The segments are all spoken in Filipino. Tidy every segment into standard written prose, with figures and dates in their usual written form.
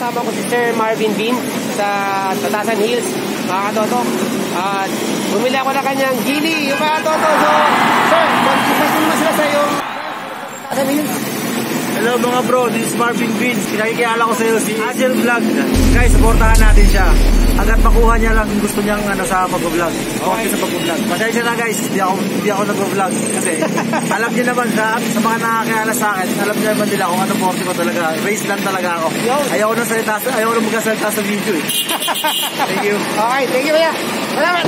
kasama ko si Sir Marvin Bean sa Batasan Hills, mga katoto. At bumili ako na kanyang gili, yung mga katoto. So, sir, mag-isa naman sila sa yung Batasan Hills. Hello mga bro, this is Marvin Bean. Kinakikilala ko sa iyo si Agile Vlog. Guys, supportahan natin siya. Hanggat makuha niya lang yung gusto niyang sa pag-vlog. Okay sa pag-vlog. Pasensya na guys, hindi ako nag-vlog. Kasi alam niyo naman sa mga nakakilala sa akin, alam niyo naman nila kung ano forte ko talaga. Race lang talaga ako. Ayaw ko na magkasalita sa video eh. Thank you. Okay, thank you kuya. Salamat.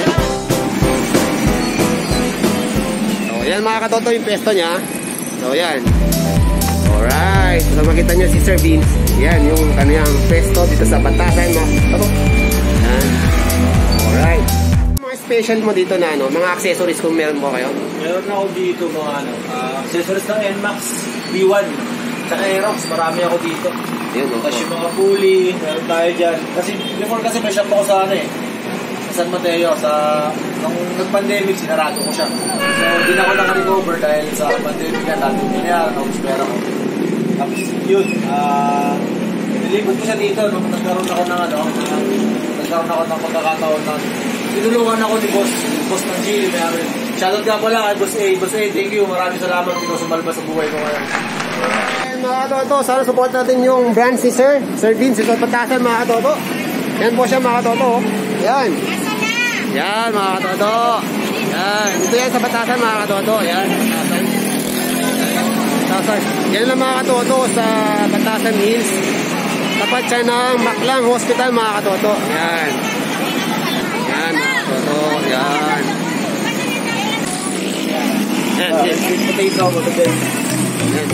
So, yan mga katoto yung pesto niya. So, yan. Alright, so makita nyo si Sir Vince. Yan, yung kanyang pesto dito sa Batasan. Yan. Alright. Mga special mo dito na mga accessories kung meron mo kayo? Meron ako dito mga accessories ng NMAX V1 tsaka Aerox, marami ako dito. Yun, tapos yung mga pulley, meron tayo dyan. Kasi before kasi may shop ako sa San Mateo, nung nag-pandemic, sinarado ko siya. So, hindi na ako naka-recover dahil sa pandemic na daming nangyari, naubos pera ko. Tapos, yun, nilibot ko siya dito nung nagkaroon ako ng pagkakataon na tinulungan ako ni boss ng Gili. Shoutout nga pala kay Boss A. Boss A, thank you. Maraming salamat dito sumalba sa buhay ko ngayon. Mga katoto, sana support natin yung brand si Sir Vince sa Batasan, mga katoto. Yan po siya mga katoto. Yan. Yan mga katoto. Yan. Ito yan sa Batasan mga katoto. Yan. Batasan. Yan lang mga katoto sa Batasan Hills. Tapat siya ng Maklang Hospital mga katoto. Yan. Yan mga katoto. Yan. Yan. Yan.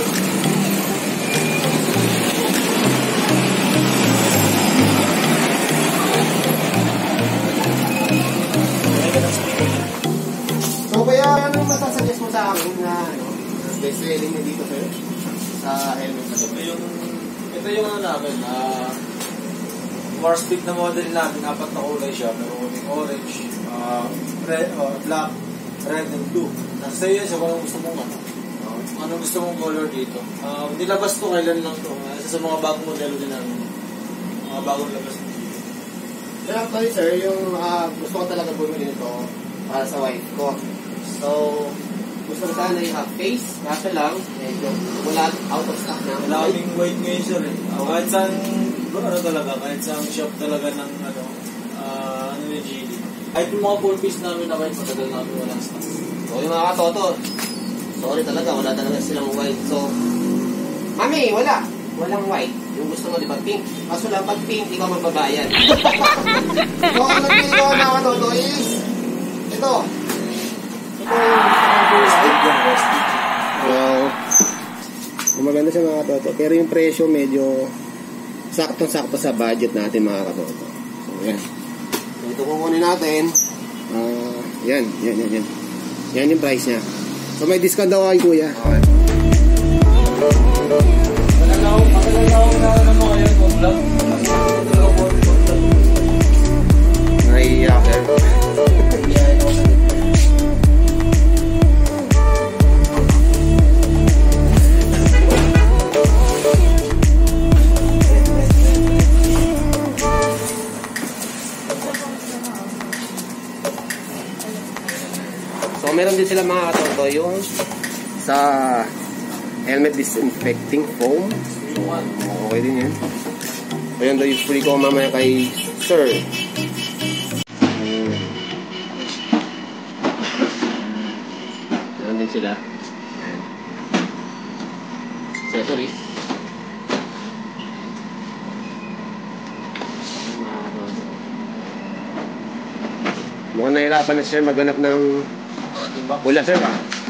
So kaya anong masasuggest mo sa akin na best selling na dito sir? Sa helmet na Ito yung namin, war speed na model natin, apat na kulay siya. Meron orange, black, red, and blue. Nasa iyo siya kung gusto mong anong gusto mong color dito. Nilabas to kailan lang to. Isa sa mga bagong modelo din namin. Mga bagong labas dito. Pero actually sir, yung gusto ko talaga bumili nito para sa wife ko. So, gusto ko sana yung half face, kaso lang, medyo wala out of stock na. Maraming white ngayon sir eh. Kahit saan, kahit saan shop talaga ng yung GD. Kahit yung mga full piece namin na white, matagal namin walang stock. So, yung mga katoto, sorry talaga, wala talaga silang white. So, mami, walang white. Yung gusto mo, di ba, pink. Kaso lang, pag pink, ikaw magbabayan. So, ang nagpili ko mga katoto is, ito. So, maganda siya mga katoto. Pero yung presyo medyo saktong-sakto sa budget natin mga katoto. So, yan. So, ito kukunin natin. Yan. Yan yung price niya. So, may discount daw kay kuya. Okay. Pagkakalaw na mo ngayon, vlog. Naiiyak eh. So, meron din sila mga katoto yung sa helmet disinfecting foam. Okay din yan. So, yan daw yung free ko mamaya kay Sir. Meron din sila. Accessories. Mukhang nahirapan na Sir maghanap ng pula Sir.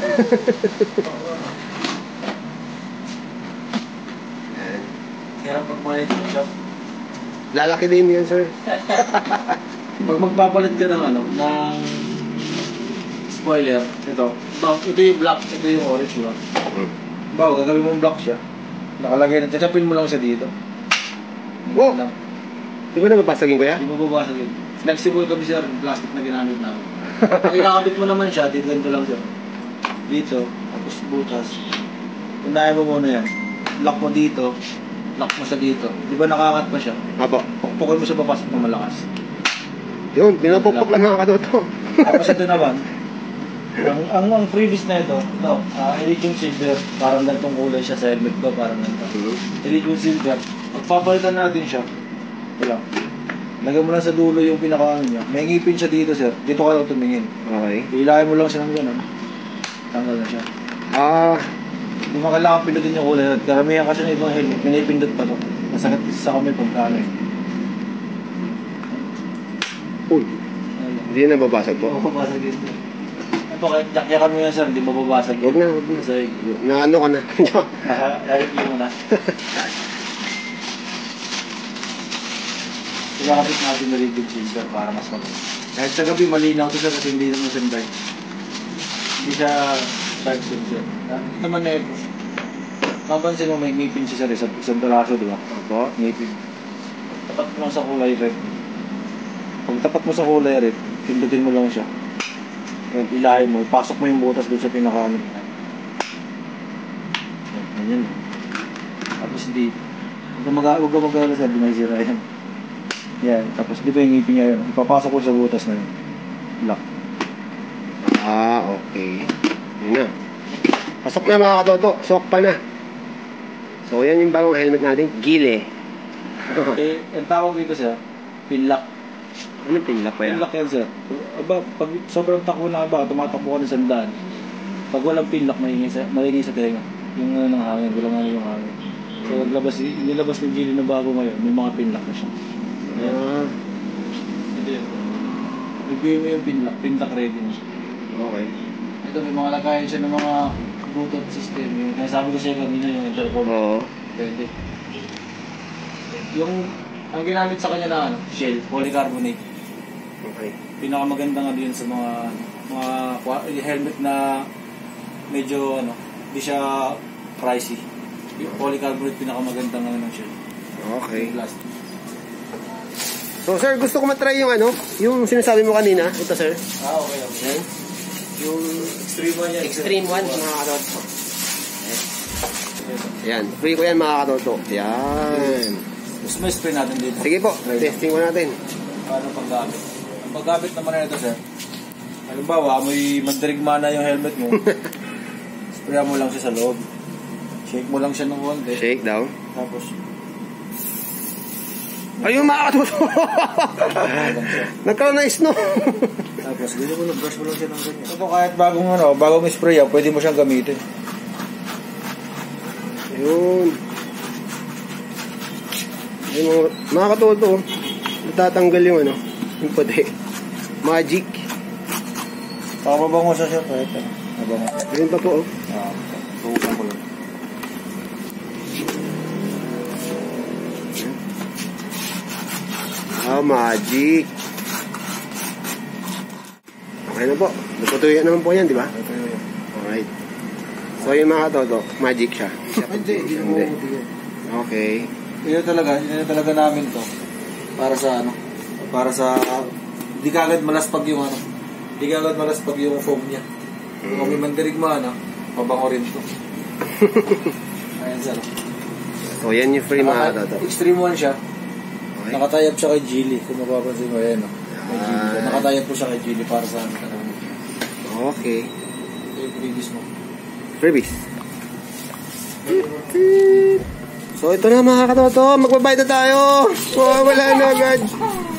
Hirap pagpalit ng shop. Lalaki din yan Sir. Pag magpapalit ka ng ng spoiler, ito yung black, ito yung orange black. Bago, gagawin mong black siya. Nakalagay na, tatapin mo lang siya dito. Oh! Di ba nababasagin ko yan? Di mo babasagin. Flexible kami sir, plastic na ginamit namin. Pag inakabit mo naman siya, dito ganito lang siya. Dito, tapos butas. Unahin mo muna yan. Lock mo dito, lock mo siya dito. Di ba nakakat pa siya? Apo. Pukpukin mo siya papasok ng malakas. Yun, pinapukpok lang mga katoto. Tapos ito naman, ang previous na ito, elite yung silver, parang ganitong kulay siya sa helmet ko, parang ganito. Elite yung silver, magpapalitan natin siya. Ito lang. Lagyan mo lang sa dulo yung pinakaano niya. May ngipin siya dito, sir. Dito ka lang tumingin. Okay. Ilahin mo lang siya ng gano'n. Tanggal na siya. Hindi mo kailangan pindutin yung kulay. Karamihan kasi ng ibang helmet, pinipindot pa to. Masakit sa kami pagkano eh. Uy, hindi na nababasag po. Oo, babasag yun. Ito, kahit jakyakan mo yan, sir, hindi mababasag yun. Huwag na, huwag na. Kasi, Naano ka na. i-review mo na. Ilakapit natin na rigid silver para mas maganda. Kahit sa gabi, malinaw ito, sir, kasi hindi naman sunday. Hindi siya sharp silver. Naman na ito. Mapansin mo, may ngipin siya, sir, isang piraso, di ba? Opo. Ngipin. Tapat mo lang sa kulay red. Pag tapat mo sa kulay red, pindutin mo lang siya. Ilahin mo, pasok mo yung butas doon sa pinakaano. Ganyan. Tapos hindi. Huwag ka mag-alala sa may sira yan. Yan. Tapos di ba yung ngipin niya yun? Ipapasok ko sa butas na yun. Lock. Okay. Yun na. Pasok na mga katoto. Sok pa na. So, yan yung bagong helmet natin. Gile. Ang tawag dito siya, pinlock. Ano pinlock pa yan? Pinlock yan, sir. Aba, pag sobrang takbo na ba, tumatakbo ka ng sandaan. Pag walang pinlock, maingay sa tenga. Yung ng hangin, walang yung hangin. So, nilabas ng Gili na bago ngayon, may mga pinlock na siya. Ito yun. Review mo yung pinlock ready na siya. Okay. Ito, may mga lagayan siya ng mga Bluetooth system. Yung sabi ko siya kanina, yung intercom. Oo. Pwede. Ang ginamit sa kanya na shell, polycarbonate. Okay. Pinakamaganda nga din sa mga helmet na medyo hindi siya pricey. Yung polycarbonate pinakamaganda nga ng shell. Okay. Yung plastic. So, sir, gusto ko matry yung yung sinasabi mo kanina. Ito, sir. Okay. Yung extreme one yan. Extreme one, mga katoto. Yan. Free ko yan, mga katoto. Yan. Gusto mo spray natin dito? Sige po, testing ko natin. Paano paggamit? Ang paggamit naman na ito, sir. Halimbawa, may mandirigma na yung helmet mo. Sprayan mo lang siya sa loob. Shake mo lang siya ng konti. Shake down. Tapos, ayun, mga katoto. Nagkaroon na snow. tapos, ganyan mo lang, brush mo lang siya ng ganyan. Ito kahit bagong spray yan, pwede mo siyang gamitin. Ayun. Ayun, mga katoto. Natatanggal yung yung puti. Magic. Pakababango siya kahit mabango. Ayun pa po, Tuhukan ko lang. Magic. Okay na po. Natutuyo naman po yan, di ba? Alright. So, yung mga katoto, magic siya. Hindi. Okay. Yun talaga namin to. Para sa di kagad malaspag yung Di kagad malaspag yung foam niya. Kung may mandirigma pabango rin to. Ayan, sir. So, yan yung free mga katoto. Extreme one siya. Okay. Nakatayap siya kay Gili. Kung mapapansin mo, ayan Kay Gili. Nakatayap po siya kay Gili para sa Okay. Ito yung previous mo. Freebies. So, ito na mga katoto. Magbabayad na tayo. Wala na agad.